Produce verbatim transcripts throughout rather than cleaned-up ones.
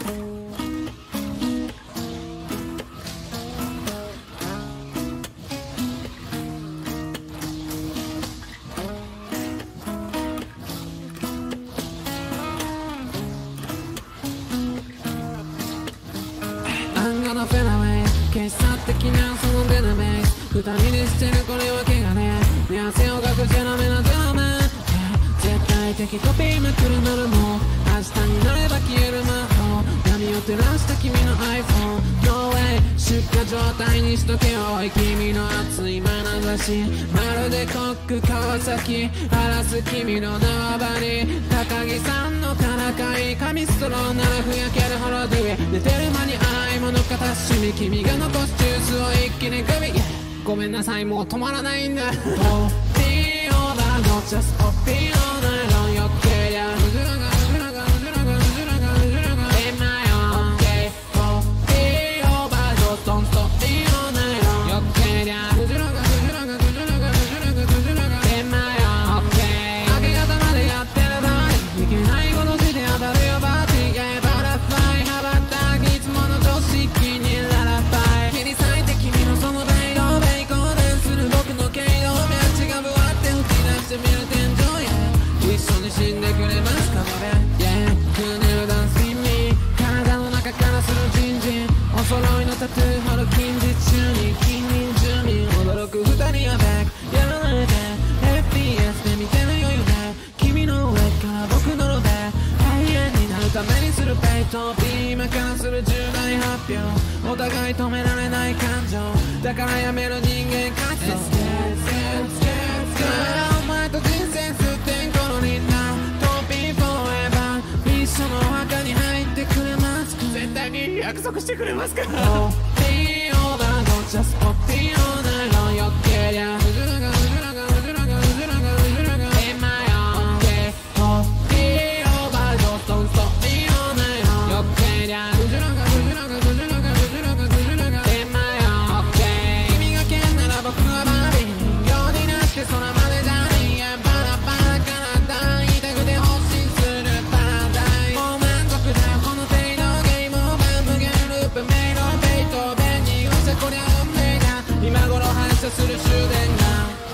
フェラウェイ傑作的なそのデナベース二人でしてるこれは怪我ね目汗をかくジェラメなドラマ、yeah、絶対的コピーまくるならもう明日になれば消える魔法闇を照らした君の iPhone No way 出荷状態にしとけよ君の熱い眼差しまるでコック川崎荒らす君の縄張り高木さんのからかい紙ストローならふやけるほどで寝てる間に洗い物片趣味君が残すジュースを一気にグビ、yeah、ごめんなさいもう止まらないんだ Poppy over not just Poppy all night long よけりゃうずらがうずらがうずらがうずらがうずらが In my own okay Poppy over don't stop me all night long よけりゃうずらがうずらがうずらがうずらがうずらが In my own okay 明け方までやってるバーいけないことして当たるよバーティーがバラフライ羽ばたきいつもの常識にララバイ切り裂いて君のそのベイドベイコーデンする僕の毛色目血がぶわって吹き出してみる天井へ一緒に死んでくれますかこれ Yeah クネルダンスインミー体の中からするジンジンお揃いのタトゥー貼る近日中に近隣住民驚く二人やバックやらないで エフピーエス で見てる余裕で君の上から僕のロベ永遠になるためにするペイト今からする重大発表お互い止められない感情だからやめる人間活動お前と人生すってんころになトピーフォーエバー一緒のお墓に入ってくれますか絶対に約束してくれますか Poppy over don't just Poppy all night long よけりゃうずらがうずらがうずらがうずらがうずらが In my own okay Poppy over don't stop me all night long よけりゃうずらがうずらがうずらがうずらがうずらが In my own okay 君が剣なら僕はバービー人形になって空までジャーニーバラバラから言いたくて発信するパラダイもう満足だこの程度ゲームオーバー無限ループメイドベイトベンに言わせこりゃ運命が今頃反射する終電が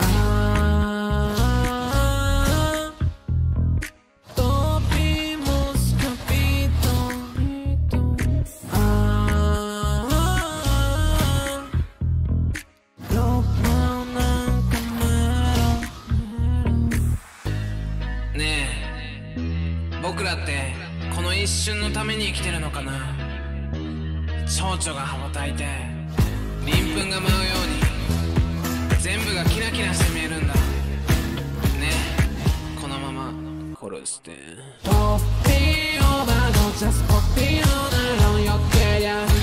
僕らってこの一瞬のために生きてるのかな蝶々が羽ばたいて鱗粉が舞うように全部がキラキラして見えるんだねえこのまま殺して Poppy over don't just Poppy all night long よけりゃ